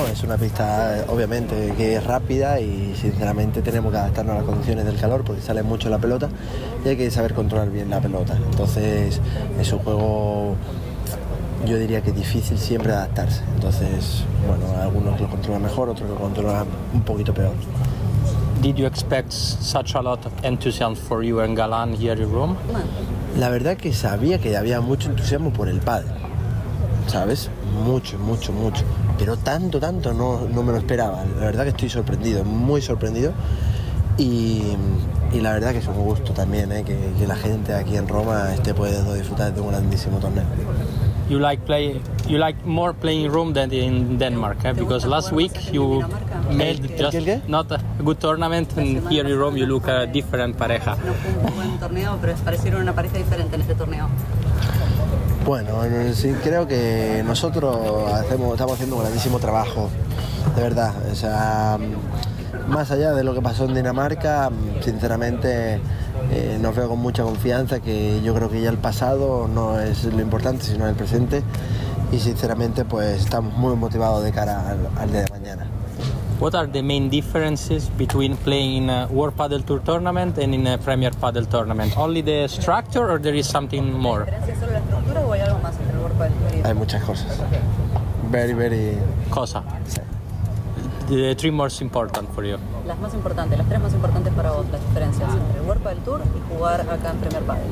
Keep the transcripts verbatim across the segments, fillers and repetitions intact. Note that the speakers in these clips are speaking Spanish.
Es una pista, obviamente, que es rápida y sinceramente tenemos que adaptarnos a las condiciones del calor porque sale mucho la pelota y hay que saber controlar bien la pelota. Entonces es un juego, yo diría que difícil siempre adaptarse. Entonces, bueno, algunos lo controlan mejor, otros lo controlan un poquito peor. Did you expect such a lot of enthusiasm for you and Galán here in Rome? La verdad que sabía que había mucho entusiasmo por el pádel, ¿sabes? Mucho, mucho, mucho. Pero tanto, tanto no, no me lo esperaba. La verdad que estoy sorprendido, muy sorprendido. Y, y la verdad que es un gusto también, ¿eh? que, que la gente aquí en Roma esté pudiendo disfrutar de un grandísimo torneo. You like play, you like more playing in Rome than in Denmark, eh? Because last week you made just not a good tournament, and here in Rome you look a different pareja. No fue un buen torneo, pero parecieron una pareja diferente en este torneo. Bueno, sí, creo que nosotros hacemos, estamos haciendo un grandísimo trabajo, de verdad. O sea, más allá de lo que pasó en Dinamarca, sinceramente eh, nos veo con mucha confianza, que yo creo que ya el pasado no es lo importante, sino el presente. Y sinceramente, pues estamos muy motivados de cara al, al día de mañana. What are the main differences between playing in a World Padel Tour tournament and in a Premier Padel tournament? Only the structure, or there is something more? ¿Es solo la estructura o hay algo más entre el World Padel Tour y Hay muchas cosas. Very, very... Cosa. Sí. The three most important for you. Las más importantes, las tres más importantes para vos, las diferencias entre el World Padel Tour y jugar acá en Premier Padel?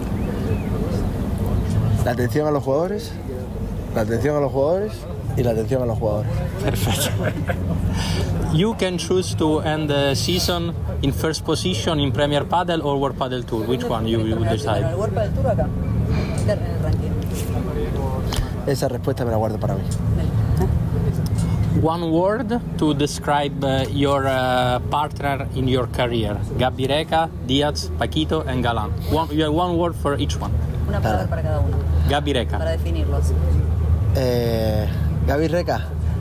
La atención a los jugadores, la atención a los jugadores y la atención a los jugadores. Perfecto. You can choose to end the season in first position in Premier Padel or World Padel Tour. Which one you would decide? ¿El World Padel Tour acá? En el ranking. Esa respuesta me la guardo para mí. One word to describe uh, your uh, partner in your career. Gabi Reca, Díaz, Paquito and Galán. One, you have one word for each one. Una palabra para cada uno. Gabi Reca. Para definirlos. Eh, Gabi Reca.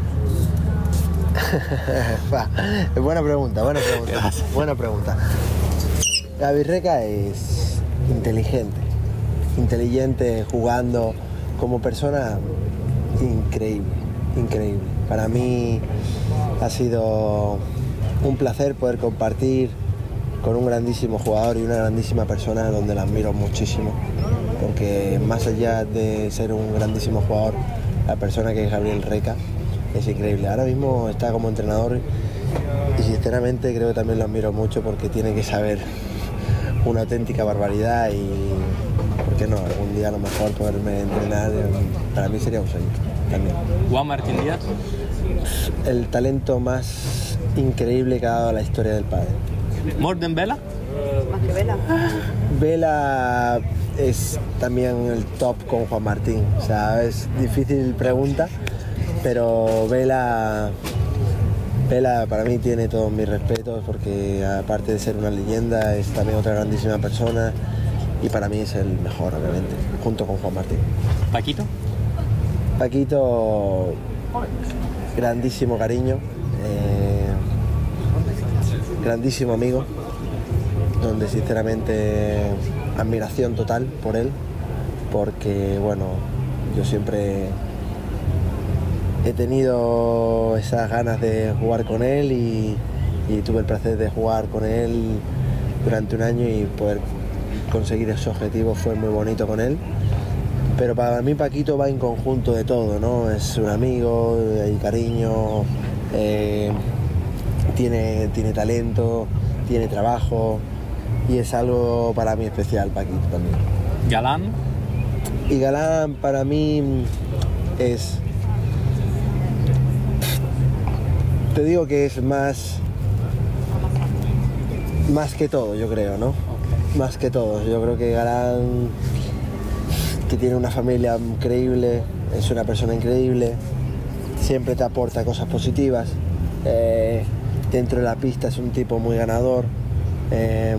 buena pregunta, buena pregunta. Gracias. Buena pregunta. Gabi Reca es inteligente. Inteligente, jugando como persona, increíble, increíble. Para mí ha sido un placer poder compartir con un grandísimo jugador y una grandísima persona donde la admiro muchísimo, porque más allá de ser un grandísimo jugador, la persona que es Gabriel Reca es increíble. Ahora mismo está como entrenador y sinceramente creo que también lo admiro mucho porque tiene que saber una auténtica barbaridad y, ¿por qué no? Algún día a lo mejor poderme entrenar, para mí sería un sueño también. Juan Martín Díaz. El talento más increíble que ha dado la historia del pádel. More than Vela? ¿Más que Vela? Vela es también el top con Juan Martín. O sea, es difícil pregunta, pero Vela, Vela para mí tiene todos mis respetos porque aparte de ser una leyenda es también otra grandísima persona y para mí es el mejor, obviamente, junto con Juan Martín. Paquito. Paquito, grandísimo cariño, eh, grandísimo amigo, donde sinceramente admiración total por él, porque bueno, yo siempre he tenido esas ganas de jugar con él y, y tuve el placer de jugar con él durante un año y poder conseguir ese objetivo fue muy bonito con él. Pero para mí Paquito va en conjunto de todo, ¿no? Es un amigo, hay cariño, eh, tiene, tiene talento, tiene trabajo y es algo para mí especial, Paquito también. Galán. Y Galán para mí es... Te digo que es más... Más que todo, yo creo, ¿no? Okay. Más que todo. Yo creo que Galán... que tiene una familia increíble, es una persona increíble, siempre te aporta cosas positivas, eh, dentro de la pista es un tipo muy ganador, eh,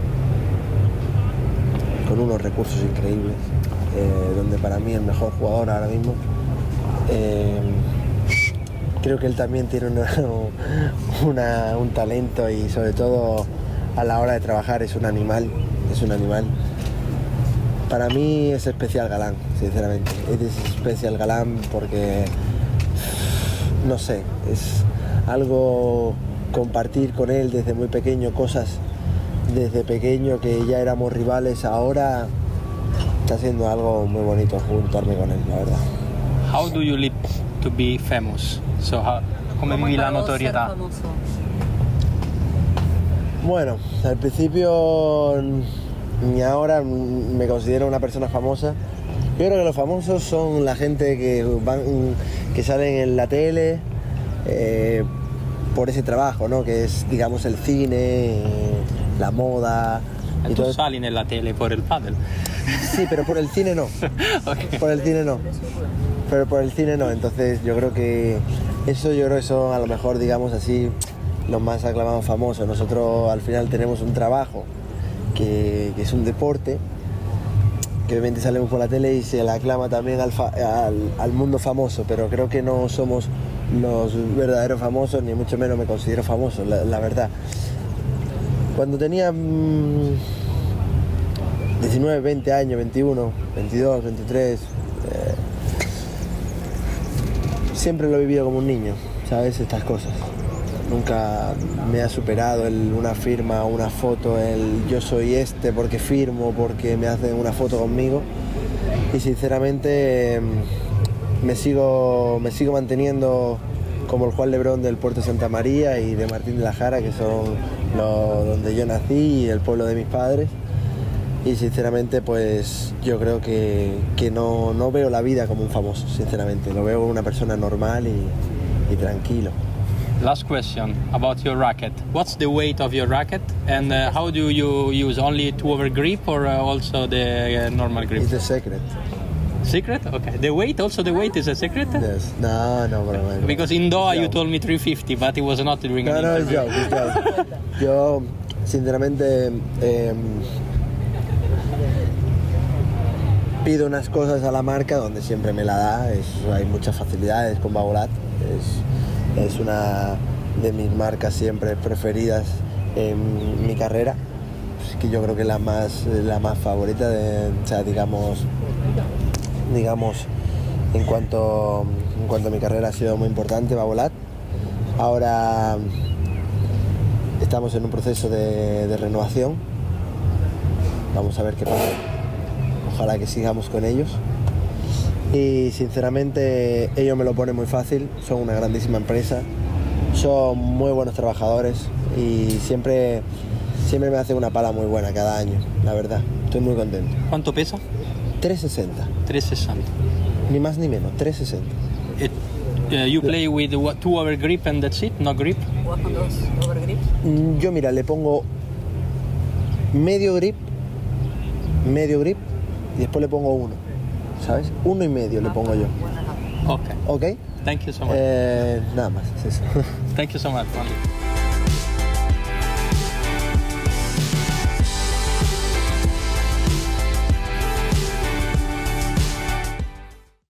con unos recursos increíbles, eh, donde para mí el mejor jugador ahora mismo. Eh, creo que él también tiene una, una, un talento y sobre todo a la hora de trabajar es un animal, es un animal. Para mí es especial Galán, sinceramente. Es especial Galán porque no sé, es algo compartir con él desde muy pequeño, cosas desde pequeño que ya éramos rivales, ahora está siendo algo muy bonito juntarme con él, la verdad. How do you live to be famous? So, how, come vivi la notorietà? Bueno, al principio ni ahora me considero una persona famosa. Yo creo que los famosos son la gente que van, que salen en la tele eh, por ese trabajo, ¿no? Que es, digamos, el cine, eh, la moda. E tu sali nella tele por el pádel? Sí, pero por el cine no. Okay. Por el cine no. Pero por el cine no. Entonces yo creo que eso yo creo que son a lo mejor, digamos así, los más aclamados famosos. Nosotros al final tenemos un trabajo que, que es un deporte, que obviamente salimos por la tele y se le aclama también al, fa, al, al mundo famoso, pero creo que no somos los verdaderos famosos, ni mucho menos me considero famoso, la, la verdad. Cuando tenía mmm, diecinueve, veinte años, veintiuno, veintidós, veintitrés, eh, siempre lo he vivido como un niño, ¿sabes? Estas cosas. Nunca me ha superado el, una firma, una foto, el yo soy este porque firmo, porque me hacen una foto conmigo. Y sinceramente me sigo, me sigo manteniendo como el Juan Lebrón del Puerto de Santa María y de Martín de la Jara, que son los, donde yo nací y el pueblo de mis padres. Y sinceramente pues yo creo que, que no, no veo la vida como un famoso, sinceramente. Lo veo como una persona normal y, y tranquilo. Last question about your racket. What's the weight of your racket, and uh, how do you use only two-over grip or uh, also the uh, normal grip? It's a secret. Secret? Okay. The weight, also the weight is a secret? Yes. No, no, bro. No. Because in Doha you told me three fifty, but it was not during no, an no, interview. No, no, es joke, Yo, sinceramente, eh, pido unas cosas a la marca donde siempre me la da. Es, hay muchas facilidades con Babolat. Es, Es una de mis marcas siempre preferidas en mi carrera, pues que yo creo que es la más, la más favorita, de, o sea, digamos, digamos en, cuanto, en cuanto a mi carrera ha sido muy importante, Babolat. Ahora estamos en un proceso de, de renovación, vamos a ver qué pasa, ojalá que sigamos con ellos. Y sinceramente ellos me lo ponen muy fácil, son una grandísima empresa, son muy buenos trabajadores y siempre, siempre me hacen una pala muy buena cada año, la verdad, estoy muy contento. ¿Cuánto pesa? trescientos sesenta. trescientos sesenta. Ni más ni menos, trescientos sesenta. It, uh, you play with what, two over grip and that's it, no grip? ¿Jugás con dos over grips? Yo mira, le pongo medio grip, medio grip y después le pongo uno. ¿Sabes? Uno y medio le pongo yo. Okay. ¿Ok? Thank you so much. Eh, nada más, es eso. Thank you so much, Mandy.